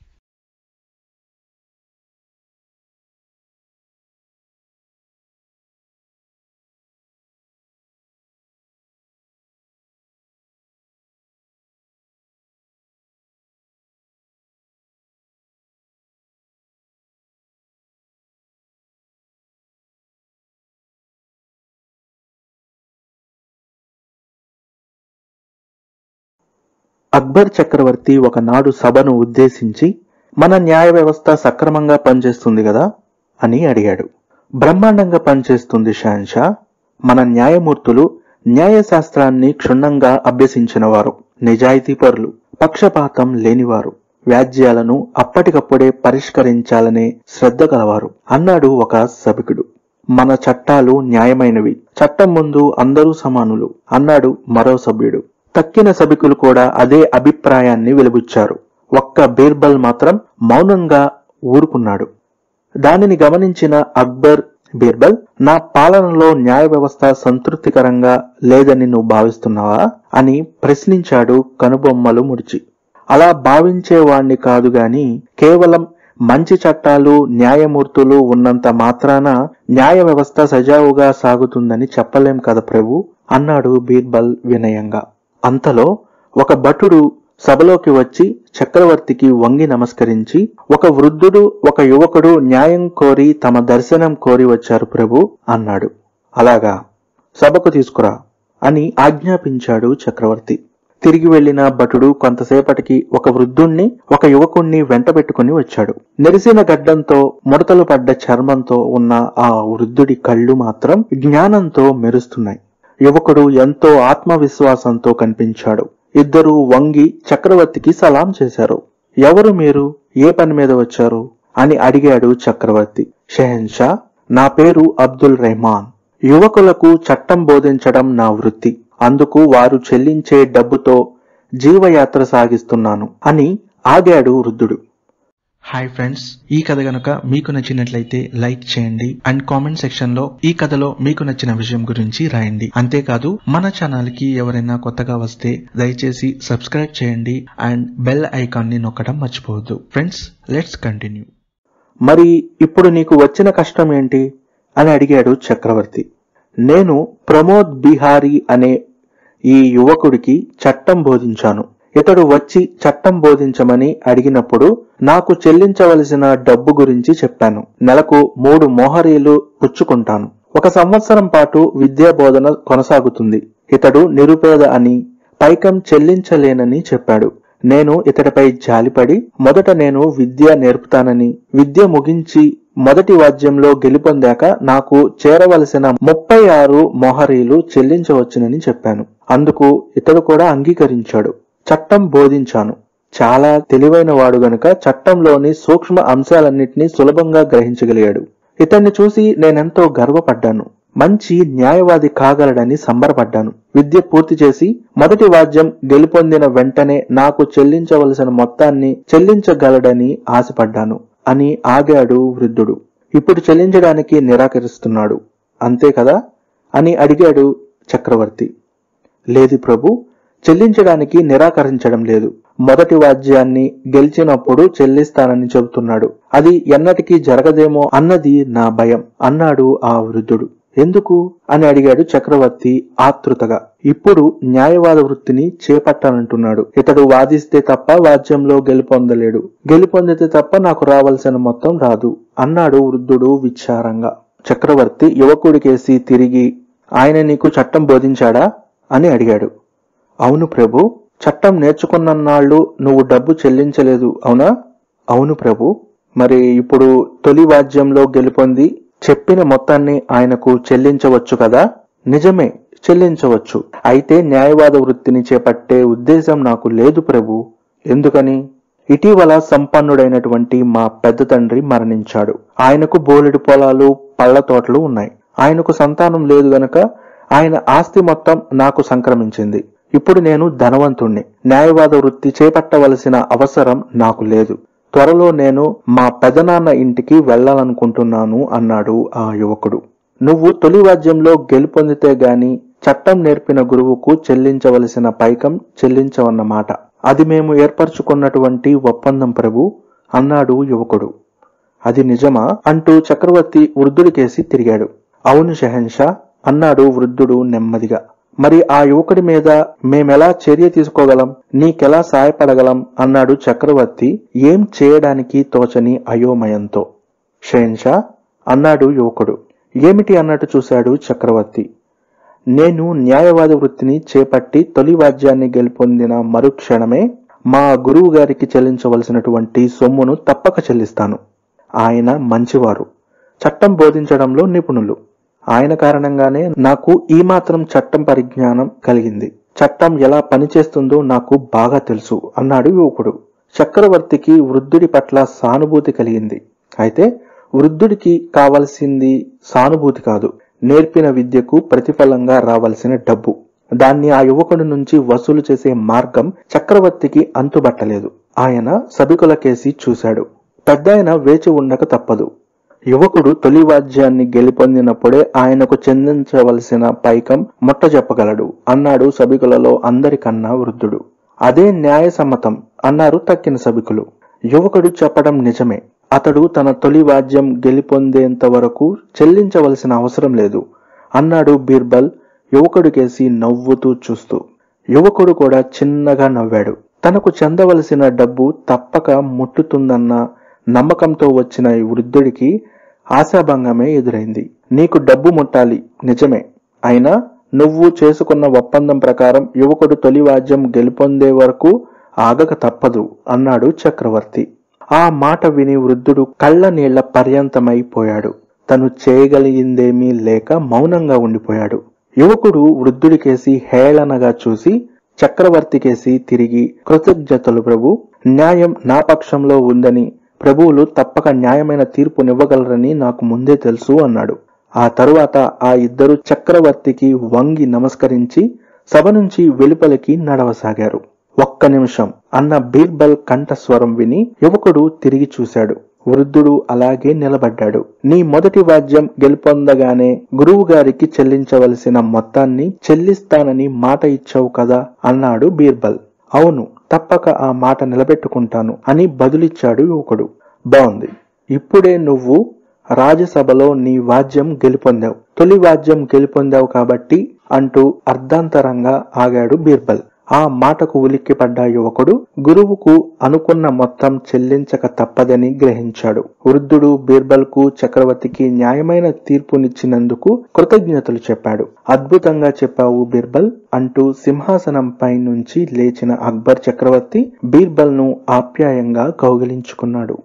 అక్బర్ చక్రవర్తి ఒకనాడు సభను ఉద్దేశించి, మన న్యాయ వ్యవస్థ సక్రమంగా పనిచేస్తుంది కదా అని అడిగాడు. బ్రహ్మాండంగా పనిచేస్తుంది షహన్షా. మన న్యాయమూర్తులు న్యాయశాస్త్రాన్ని క్షుణ్ణంగా అభ్యసించినవారు, నిజాయితీపరులు, పక్షపాతం లేనివారు, వ్యాజ్యాలను అప్పటికప్పుడే పరిష్కరించాలనే శ్రద్ధ గలవారు అన్నాడు ఒక సభికుడు. మన చట్టాలు న్యాయమైనవి, చట్టం ముందు అందరూ సమానులు అన్నాడు మరో సభ్యుడు. తక్కిన సభికులు కూడా అదే అభిప్రాయాన్ని వెలిబుచ్చారు. ఒక్క బీర్బల్ మాత్రం మౌనంగా ఊరుకున్నాడు. దానిని గమనించిన అక్బర్, బీర్బల్, నా పాలనలో న్యాయ వ్యవస్థ సంతృప్తికరంగా లేదని నువ్వు భావిస్తున్నావా అని ప్రశ్నించాడు కనుబొమ్మలు ముడిచి. అలా భావించేవాణ్ణి కాదు గాని కేవలం మంచి చట్టాలు న్యాయమూర్తులు ఉన్నంత మాత్రాన న్యాయ వ్యవస్థ సజావుగా సాగుతుందని చెప్పలేం కదా ప్రభు అన్నాడు బీర్బల్ వినయంగా. అంతలో ఒక భటుడు సభలోకి వచ్చి చక్రవర్తికి వంగి నమస్కరించి, ఒక వృద్ధుడు ఒక యువకుడు న్యాయం కోరి తమ దర్శనం కోరి వచ్చారు ప్రభు అన్నాడు. అలాగా, సభకు తీసుకురా అని ఆజ్ఞాపించాడు చక్రవర్తి. తిరిగి వెళ్లిన భటుడు కొంతసేపటికి ఒక వృద్ధుణ్ణి ఒక యువకుణ్ణి వెంటబెట్టుకుని వచ్చాడు. నెరిసిన గడ్డంతో ముడతలు పడ్డ చర్మంతో ఉన్న ఆ వృద్ధుడి కళ్ళు మాత్రం జ్ఞానంతో మెరుస్తున్నాయి. యువకుడు ఎంతో ఆత్మవిశ్వాసంతో కనిపించాడు. ఇద్దరూ వంగి చక్రవర్తికి సలాం చేశారు. ఎవరు మీరు, ఏ పని మీద వచ్చారు అని అడిగాడు చక్రవర్తి. షెహన్షా, నా పేరు అబ్దుల్ రెహమాన్. యువకులకు చట్టం బోధించడం నా వృత్తి. అందుకు వారు చెల్లించే డబ్బుతో జీవయాత్ర సాగిస్తున్నాను అని ఆగాడు వృద్ధుడు. హాయ్ ఫ్రెండ్స్, ఈ కథ గనుక మీకు నచ్చినట్లయితే లైక్ చేయండి అండ్ కామెంట్ సెక్షన్ లో ఈ కథలో మీకు నచ్చిన విషయం గురించి రాయండి. అంతేకాదు మన ఛానల్ కి ఎవరైనా కొత్తగా వస్తే దయచేసి సబ్స్క్రైబ్ చేయండి అండ్ బెల్ ఐకాన్ ని నొక్కడం మర్చిపోవద్దు. Friends, let's continue. మరి ఇప్పుడు నీకు వచ్చిన కష్టం ఏంటి అని అడిగాడు చక్రవర్తి. నేను ప్రమోద్ బిహారీ అనే ఈ యువకుడికి చట్టం బోధించాను. ఇతడు వచ్చి చట్టం బోధించమని అడిగినప్పుడు నాకు చెల్లించవలసిన డబ్బు గురించి చెప్పాను. నెలకు 3 మోహరీలు పుచ్చుకుంటాను. 1 సంవత్సరం పాటు విద్యా బోధన కొనసాగుతుంది. ఇతడు నిరుపేద అని, పైకం చెల్లించలేనని చెప్పాడు. నేను ఇతడిపై జాలిపడి మొదట నేను విద్య నేర్పుతానని, విద్య ముగించి మొదటి వాద్యంలో గెలుపొందాక నాకు చేరవలసిన 36 మోహరీలు చెల్లించవచ్చునని చెప్పాను. అందుకు ఇతడు కూడా అంగీకరించాడు. చట్టం బోధించాను. చాలా తెలివైన వాడు గనుక చట్టంలోని సూక్ష్మ అంశాలన్నింటినీ సులభంగా గ్రహించగలిగాడు. ఇతన్ని చూసి నేనెంతో గర్వపడ్డాను. మంచి న్యాయవాది కాగలడని సంబరపడ్డాను. విద్య పూర్తి చేసి మొదటి వాద్యం గెలుపొందిన వెంటనే నాకు చెల్లించవలసిన మొత్తాన్ని చెల్లించగలడని ఆశపడ్డాను అని ఆగాడు వృద్ధుడు. ఇప్పుడు చెల్లించడానికి నిరాకరిస్తున్నాడు, అంతే కదా అని అడిగాడు చక్రవర్తి. లేదు ప్రభు, చెల్లించడానికి నిరాకరించడం లేదు. మొదటి వాద్యాన్ని గెలిచినప్పుడు చెల్లిస్తానని చెబుతున్నాడు. అది ఎన్నటికీ జరగదేమో అన్నది నా భయం అన్నాడు ఆ వృద్ధుడు. ఎందుకు అని అడిగాడు చక్రవర్తి ఆతృతగా. ఇప్పుడు న్యాయవాద వృత్తిని చేపట్టానంటున్నాడు. ఇతడు వాదిస్తే తప్ప వాద్యంలో గెలుపొందలేడు. గెలుపొందితే తప్ప నాకు రావాల్సిన మొత్తం రాదు అన్నాడు వృద్ధుడు విచారంగా. చక్రవర్తి యువకుడికేసి తిరిగి, ఆయన నీకు చట్టం బోధించాడా అని అడిగాడు. అవును ప్రభు, చట్టం నేర్చుకున్నన్నాళ్ళు నువ్వు డబ్బు చెల్లించలేదు అవునా? అవును ప్రభు. మరి ఇప్పుడు తొలి వాద్యంలో గెలుపొంది చెప్పిన మొత్తాన్ని ఆయనకు చెల్లించవచ్చు కదా? నిజమే, చెల్లించవచ్చు. అయితే న్యాయవాద వృత్తిని చేపట్టే ఉద్దేశం నాకు లేదు ప్రభు. ఎందుకని? ఇటీవల సంపన్నుడైనటువంటి మా పెద్ద తండ్రి మరణించాడు. ఆయనకు బోలెడు పొలాలు, పళ్ల తోటలు ఉన్నాయి. ఆయనకు సంతానం లేదు గనక ఆయన ఆస్తి మొత్తం నాకు సంక్రమించింది. ఇప్పుడు నేను ధనవంతుణ్ణి. న్యాయవాద వృత్తి చేపట్టవలసిన అవసరం నాకు లేదు. త్వరలో నేను మా పెదనాన్న ఇంటికి వెళ్లాలనుకుంటున్నాను అన్నాడు ఆ యువకుడు. నువ్వు తొలి వాద్యంలో గెలుపొందితే గాని చట్టం నేర్పిన గురువుకు చెల్లించవలసిన పైకం చెల్లించవన్నమాట. అది మేము ఏర్పరచుకున్నటువంటి ఒప్పందం ప్రభు అన్నాడు యువకుడు. అది నిజమా అంటూ చక్రవర్తి వృద్ధుడికేసి తిరిగాడు. అవును షెహన్షా అన్నాడు వృద్ధుడు నెమ్మదిగా. మరి ఆ యువకుడి మీద మేమెలా చర్య తీసుకోగలం, నీకెలా సాయపడగలం అన్నాడు చక్రవర్తి ఏం చేయడానికి తోచని అయోమయంతో. షెహన్షా అన్నాడు యువకుడు. ఏమిటి అన్నట్టు చూశాడు చక్రవర్తి. నేను న్యాయవాద వృత్తిని చేపట్టి తొలి వాద్యాన్ని గెలుపొందిన మరుక్షణమే మా గురువు గారికి చెల్లించవలసినటువంటి సొమ్మును తప్పక చెల్లిస్తాను. ఆయన మంచివారు, చట్టం బోధించడంలో నిపుణులు. ఆయన కారణంగానే నాకు ఈ మాత్రం చట్టం పరిజ్ఞానం కలిగింది. చట్టం ఎలా పనిచేస్తుందో నాకు బాగా తెలుసు అన్నాడు యువకుడు. చక్రవర్తికి వృద్ధుడి పట్ల సానుభూతి కలిగింది. అయితే వృద్ధుడికి కావలసింది సానుభూతి కాదు, నేర్పిన విద్యకు ప్రతిఫలంగా రావాల్సిన డబ్బు. దాన్ని ఆ యువకుడి నుంచి వసూలు చేసే మార్గం చక్రవర్తికి అంతుబట్టలేదు. ఆయన సభికులకేసి చూశాడు. పెద్దాయన వేచి ఉండక తప్పదు. యువకుడు తొలి వాద్యాన్ని గెలుపొందినప్పుడే ఆయనకు చెందించవలసిన పైకం ముట్టజెప్పగలడు అన్నాడు సభికులలో అందరికన్నా వృద్ధుడు. అదే న్యాయసమ్మతం అన్నారు తక్కిన సభికులు. యువకుడు చెప్పడం నిజమే. అతడు తన తొలి వాద్యం గెలిపొందేంత వరకు చెల్లించవలసిన అవసరం లేదు అన్నాడు బీర్బల్ యువకుడికేసి నవ్వుతూ చూస్తూ. యువకుడు కూడా చిన్నగా నవ్వాడు. తనకు చెందవలసిన డబ్బు తప్పక ముట్టుతుందన్న నమ్మకంతో వచ్చిన ఈ వృద్ధుడికి ఆశాభంగమే ఎదురైంది. నీకు డబ్బు ముట్టాలి నిజమే, అయినా నువ్వు చేసుకున్న ఒప్పందం ప్రకారం యువకుడు తొలి వాద్యం గెలుపొందే వరకు ఆగక తప్పదు అన్నాడు చక్రవర్తి. ఆ మాట విని వృద్ధుడు కళ్ళ నీళ్ల పర్యంతమైపోయాడు. తను చేయగలిగిందేమీ లేక మౌనంగా ఉండిపోయాడు. యువకుడు వృద్ధుడికేసి హేళనగా చూసి చక్రవర్తికేసి తిరిగి, కృతజ్ఞతలు ప్రభు, న్యాయం నా పక్షంలో ఉందని, ప్రభువులు తప్పక న్యాయమైన తీర్పునివ్వగలరని నాకు ముందే తెలుసు అన్నాడు. ఆ తరువాత ఆ ఇద్దరు చక్రవర్తికి వంగి నమస్కరించి సభ నుంచి వెలుపలికి నడవసాగారు. ఒక్క నిమిషం అన్న బీర్బల్ కంఠస్వరం విని యువకుడు తిరిగి చూశాడు. వృద్ధుడు అలాగే నిలబడ్డాడు. నీ మొదటి వాద్యం గెలుపొందగానే గురువు గారికి చెల్లించవలసిన మొత్తాన్ని చెల్లిస్తానని మాట ఇచ్చావు కదా అన్నాడు బీర్బల్. అవును, తప్పక ఆ మాట నిలబెట్టుకుంటాను అని బదులిచ్చాడు యువకుడు. బావుంది, ఇప్పుడే నువ్వు రాజసభలో నీ వాద్యం గెలుపొందావు, తొలి వాద్యం గెలుపొందావు కాబట్టి అంటూ అర్ధాంతరంగా ఆగాడు బీర్బల్. ఆ మాటకు ఉలిక్కిపడ్డ యువకుడు గురువుకు అనుకున్న మొత్తం చెల్లించక తప్పదని గ్రహించాడు. వృద్ధుడు బీర్బల్ కు చక్రవర్తికి న్యాయమైన తీర్పునిచ్చినందుకు కృతజ్ఞతలు చెప్పాడు. అద్భుతంగా చెప్పావు బీర్బల్ అంటూ సింహాసనంపై నుంచి లేచిన అక్బర్ చక్రవర్తి బీర్బల్ ను ఆప్యాయంగా కౌగిలించుకున్నాడు.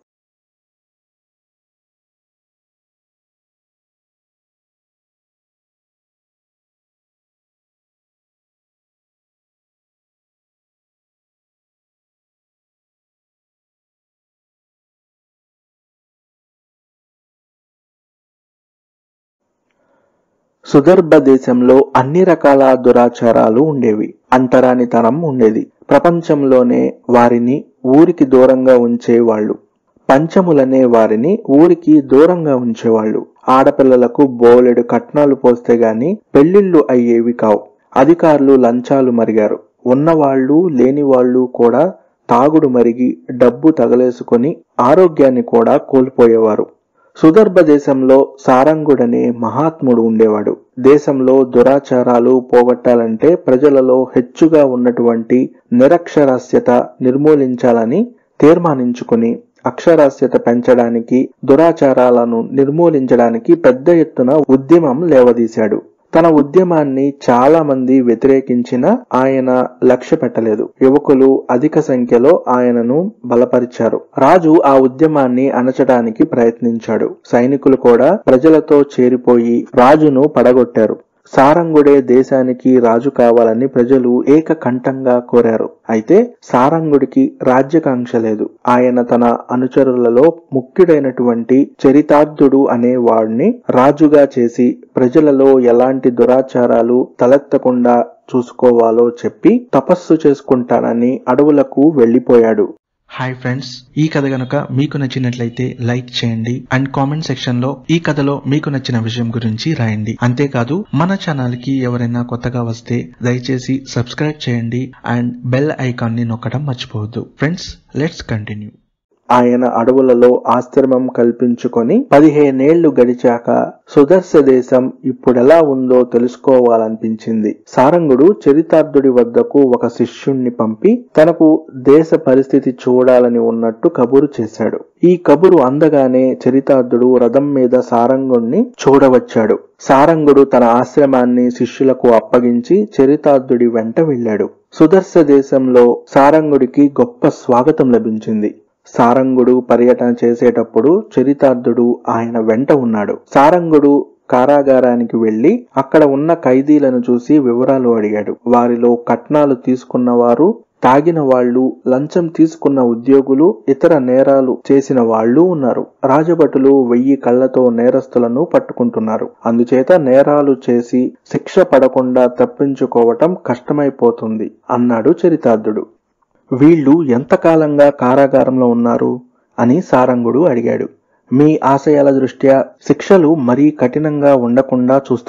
సుదర్భ దేశంలో అన్ని రకాల దురాచారాలు ఉండేవి. అంటరానితనం ఉండేది. ప్రపంచంలోనే వారిని ఊరికి దూరంగా ఉంచేవాళ్లు. పంచములనే వారిని ఊరికి దూరంగా ఉంచేవాళ్లు. ఆడపిల్లలకు బోలెడు కట్నాలు పోస్తే గాని పెళ్లిళ్లు అయ్యేవి కావు. అధికారులు లంచాలు మరిగారు. ఉన్నవాళ్లు లేనివాళ్లు కూడా తాగుడు మరిగి డబ్బు తగలేసుకుని ఆరోగ్యాన్ని కూడా కోల్పోయేవారు. సుదర్భ దేశంలో సారంగుడనే మహాత్ముడు ఉండేవాడు. దేశంలో దురాచారాలు పోగొట్టాలంటే ప్రజలలో హెచ్చుగా ఉన్నటువంటి నిరక్షరాస్యత నిర్మూలించాలని తీర్మానించుకుని అక్షరాస్యత పెంచడానికి, దురాచారాలను నిర్మూలించడానికి పెద్ద ఎత్తున ఉద్యమం లేవదీశాడు. తన ఉద్యమాన్ని చాలా మంది వ్యతిరేకించినా ఆయన లక్ష్య పెట్టలేదు. యువకులు అధిక సంఖ్యలో ఆయనను బలపరిచారు. రాజు ఆ ఉద్యమాన్ని అణచడానికి ప్రయత్నించాడు. సైనికులు కూడా ప్రజలతో చేరిపోయి రాజును పడగొట్టారు. సారంగుడే దేశానికి రాజు కావాలని ప్రజలు ఏకకంఠంగా కోరారు. అయితే సారంగుడికి రాజ్యకాంక్ష లేదు. ఆయన తన అనుచరులలో ముఖ్యుడైనటువంటి చరితార్థుడు అనే వాడిని రాజుగా చేసి ప్రజలలో ఎలాంటి దురాచారాలు తలెత్తకుండా చూసుకోవాలో చెప్పి తపస్సు చేసుకుంటానని అడవులకు వెళ్లిపోయాడు. హాయ్ ఫ్రెండ్స్, ఈ కథ గనుక మీకు నచ్చినట్లయితే లైక్ చేయండి అండ్ కామెంట్ సెక్షన్ లో ఈ కథలో మీకు నచ్చిన విషయం గురించి రాయండి. అంతేకాదు మన ఛానల్ కి ఎవరైనా కొత్తగా వస్తే దయచేసి సబ్స్క్రైబ్ చేయండి అండ్ బెల్ ఐకాన్ ని నొక్కడం మర్చిపోవద్దు. Friends, let's continue. ఆయన అడవులలో ఆశ్రమం కల్పించుకొని 15 ఏళ్లు గడిచాక సుదర్శ దేశం ఇప్పుడెలా ఉందో తెలుసుకోవాలనిపించింది. సారంగుడు చరితార్థుడి వద్దకు ఒక శిష్యుణ్ణి పంపి తనకు దేశ పరిస్థితి చూడాలని ఉన్నట్టు కబురు చేశాడు. ఈ కబురు అందగానే చరితార్థుడు రథం మీద సారంగుణ్ణి చూడవచ్చాడు. సారంగుడు తన ఆశ్రమాన్ని శిష్యులకు అప్పగించి చరితార్థుడి వెంట వెళ్ళాడు. సుదర్శ దేశంలో సారంగుడికి గొప్ప స్వాగతం లభించింది. సారంగుడు పర్యటన చేసేటప్పుడు చరితార్థుడు ఆయన వెంట ఉన్నాడు. సారంగుడు కారాగారానికి వెళ్లి అక్కడ ఉన్న ఖైదీలను చూసి వివరాలు అడిగాడు. వారిలో కట్నాలు తీసుకున్నవారు, తాగిన వాళ్ళు, లంచం తీసుకున్న ఉద్యోగులు, ఇతర నేరాలు చేసిన వాళ్ళు ఉన్నారు. రాజభటులు 1000 కళ్లతో నేరస్తులను పట్టుకుంటున్నారు. అందుచేత నేరాలు చేసి శిక్ష పడకుండా తప్పించుకోవటం కష్టమైపోతుంది అన్నాడు చరితార్థుడు. వీళ్లు ఎంతకాలంగా కారాగారంలో ఉన్నారు అని సారంగుడు అడిగాడు. మీ ఆశయాల దృష్ట్యా శిక్షలు మరీ కఠినంగా ఉండకుండా చూస్తున్నాం.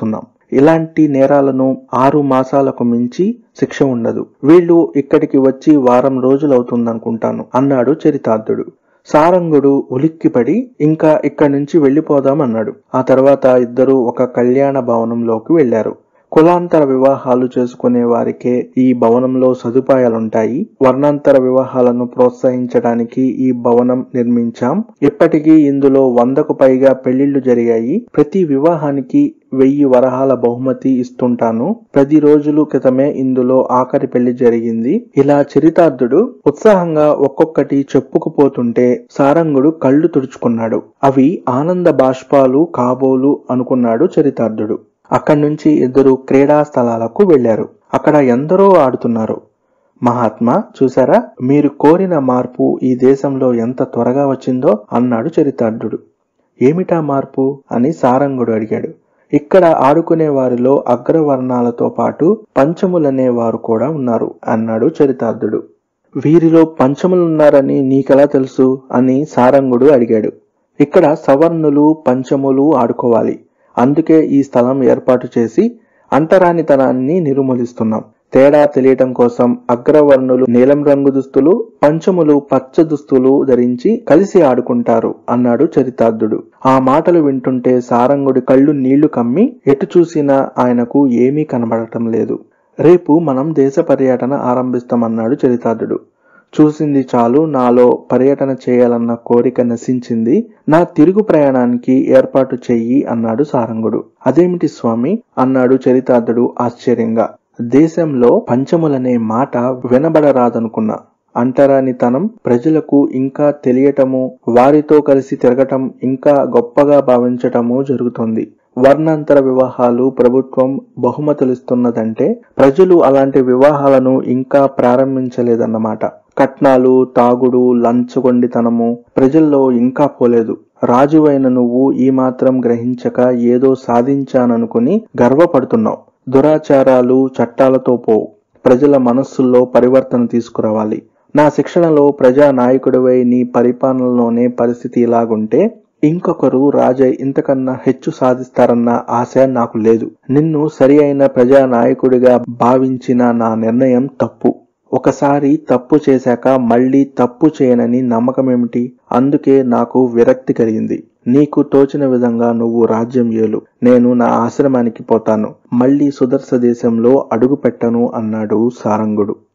ఇలాంటి నేరాలను 6 మాసాలకు మించి శిక్ష ఉండదు. వీళ్ళు ఇక్కడికి వచ్చి వారం రోజులవుతుందనుకుంటాను అన్నాడు చరితార్థుడు. సారంగుడు ఉలిక్కిపడి ఇంకా ఇక్కడి నుంచి వెళ్లిపోదామన్నాడు. ఆ తర్వాత ఇద్దరూ ఒక కళ్యాణ భవనంలోకి వెళ్లారు. కులాంతర వివాహాలు చేసుకునే వారికే ఈ భవనంలో సదుపాయాలుంటాయి. వర్ణాంతర వివాహాలను ప్రోత్సహించడానికి ఈ భవనం నిర్మించాం. ఇప్పటికీ ఇందులో 100కు పైగా పెళ్లిళ్లు జరిగాయి. ప్రతి వివాహానికి 1000 వరహాల బహుమతి ఇస్తుంటాను. 10 రోజుల క్రితమే ఇందులో ఆఖరి పెళ్లి జరిగింది. ఇలా చరితార్థుడు ఉత్సాహంగా ఒక్కొక్కటి చెప్పుకుపోతుంటే సారంగుడు కళ్ళు తుడుచుకున్నాడు. అవి ఆనంద బాష్పాలు కాబోలు అనుకున్నాడు చరితార్థుడు. అక్కడి నుంచి ఇద్దరు క్రీడా స్థలాలకు వెళ్లారు. అక్కడ ఎందరో ఆడుతున్నారు. మహాత్మా, చూసారా, మీరు కోరిన మార్పు ఈ దేశంలో ఎంత త్వరగా వచ్చిందో అన్నాడు చరితార్థుడు. ఏమిటా మార్పు అని సారంగుడు అడిగాడు. ఇక్కడ ఆడుకునే వారిలో అగ్రవర్ణాలతో పాటు పంచములనే వారు కూడా ఉన్నారు అన్నాడు చరితార్థుడు. వీరిలో పంచములున్నారని నీకెలా తెలుసు అని సారంగుడు అడిగాడు. ఇక్కడ సవర్ణులు పంచములు ఆడుకోవాలి. అందుకే ఈ స్థలం ఏర్పాటు చేసి అంటరానితనాన్ని నిర్మూలిస్తున్నాం. తేడా తెలియటం కోసం అగ్రవర్ణులు నీలం రంగు దుస్తులు, పంచములు పచ్చ దుస్తులు ధరించి కలిసి ఆడుకుంటారు అన్నాడు చరితార్థుడు. ఆ మాటలు వింటుంటే సారంగుడి కళ్ళు నీళ్లు కమ్మి ఎటు చూసినా ఆయనకు ఏమీ కనబడటం లేదు. రేపు మనం దేశ పర్యటన ఆరంభిస్తామన్నాడు చరితార్థుడు. చూసింది చాలు, నాలో పర్యటన చేయాలన్న కోరిక నశించింది. నా తిరుగు ప్రయాణానికి ఏర్పాటు చెయ్యి అన్నాడు సారంగుడు. అదేమిటి స్వామి అన్నాడు చరితార్థుడు ఆశ్చర్యంగా. దేశంలో పంచములనే మాట వినబడరాదనుకున్నా. అంటరానితనం ప్రజలకు ఇంకా తెలియటము, వారితో కలిసి తిరగటం ఇంకా గొప్పగా భావించటము జరుగుతోంది. వర్ణాంతర వివాహాలు ప్రభుత్వం బహుమతులిస్తున్నదంటే ప్రజలు అలాంటి వివాహాలను ఇంకా ప్రారంభించలేదన్నమాట. కట్నాలు, తాగుడు, లంచగొండితనము ప్రజల్లో ఇంకా పోలేదు. రాజువైన నువ్వు ఈ మాత్రం గ్రహించక ఏదో సాధించాననుకుని గర్వపడుతున్నావు. దురాచారాలు చట్టాలతో పోవు. ప్రజల మనస్సుల్లో పరివర్తన తీసుకురావాలి. నా శిక్షణలో ప్రజా నాయకుడివై నీ పరిపాలనలోనే పరిస్థితి ఇలాగుంటే ఇంకొకరు రాజై ఇంతకన్నా హెచ్చు సాధిస్తారన్న ఆశ నాకు లేదు. నిన్ను సరి అయిన ప్రజా నాయకుడిగా భావించిన నా నిర్ణయం తప్పు. ఒకసారి తప్పు చేశాక మళ్లీ తప్పు చేయనని నమ్మకమేమిటి? అందుకే నాకు విరక్తి కలిగింది. నీకు తోచిన విధంగా నువ్వు రాజ్యం ఏలు. నేను నా ఆశ్రమానికి పోతాను. మళ్లీ సుదర్శ దేశంలో అడుగు పెట్టను అన్నాడు సారంగుడు.